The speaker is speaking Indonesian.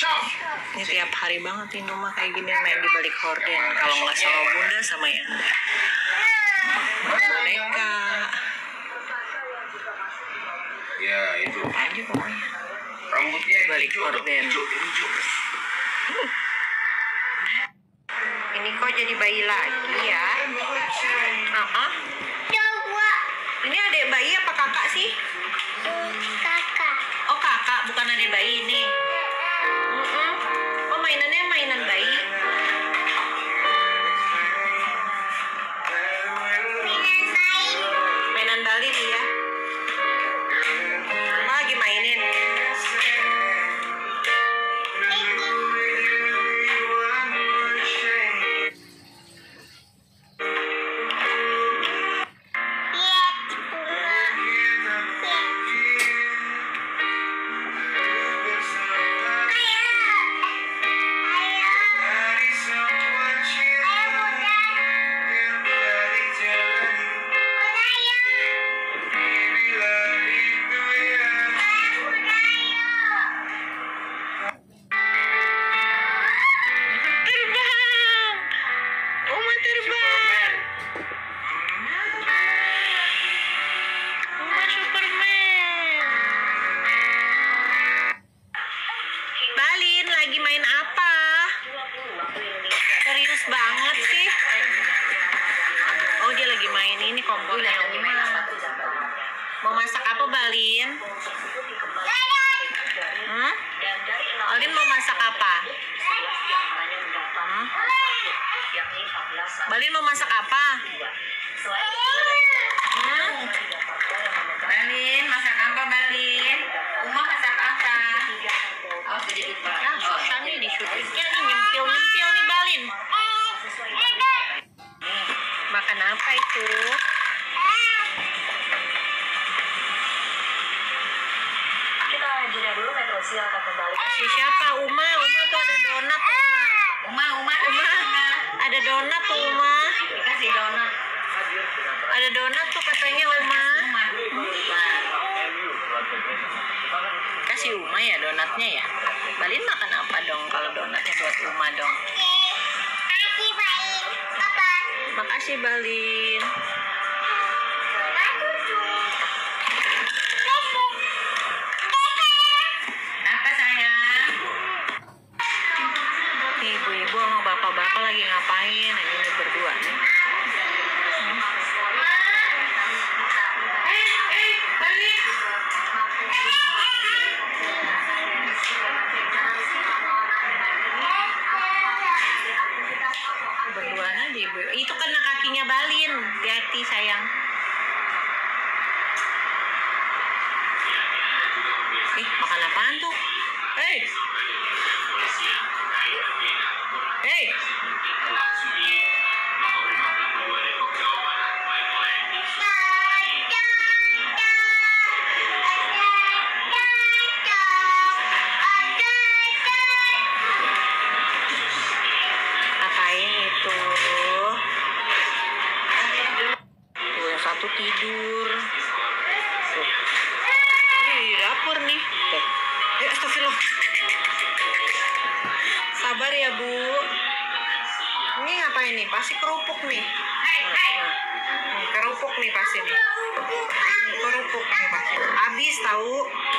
Ini tiap hari banget ini rumah kayak gini, main di balik horden. Kalau nggak sama bunda sama Yanda. Boneka. Ya itu. Aja pokoknya. Rambutnya Di balik horden. Ini kok jadi bayi lagi ya? Ini adik bayi apa kakak sih? Kakak. Oh kakak, bukan adik bayi ini. Oh mainannya mainan bayi. Mainan Bali nih ya. Mama lagi mainin. Banget sih. Oh dia lagi main ini kompornya Uma. Mau masak apa Balin? Balin mau masak apa? Balin mau masak apa? Balin masak apa Balin? Uma masak apa? Susah nih disyutingnya nih, nyempil nih Balin. Makan apa itu? Kita jeda dulu, Metrosi akan kembali. Si siapa? Uma tuh ada donat. Uma. Ada donat tuh Uma. Kasih donat. Ada donat tuh katanya Uma. Kasih Uma ya donatnya ya. Balin makan apa dong kalau donatnya buat Uma dong? Makasih Balin. Apa sayang? Nih ibu-ibu sama bapak-bapak lagi ngapain? Ini berdua nih. Balin. Berduaan aja ibu. Itu kena kakinya Balin. Hati-hati sayang. Makan apaan tuh? Hei. Apain itu? Tuh yang satu tidur. Tuh. Ini di dapur nih. Astagfirullah. Sabar ya Bu. Ini ngapain nih? Pasti kerupuk nih. Kerupuk nih pasti nih. Kerupuk nih pasti. Habis tahu.